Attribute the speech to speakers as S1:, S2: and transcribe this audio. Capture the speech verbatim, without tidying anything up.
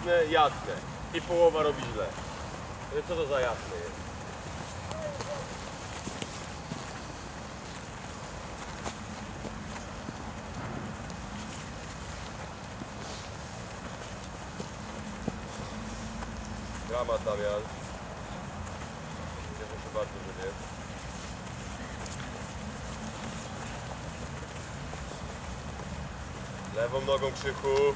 S1: jasne, jasne. I połowa robi źle. Co to za jasne jest? Dramat, Damian. Cieszę się bardzo, że nie. Lewą nogą, Krzychu.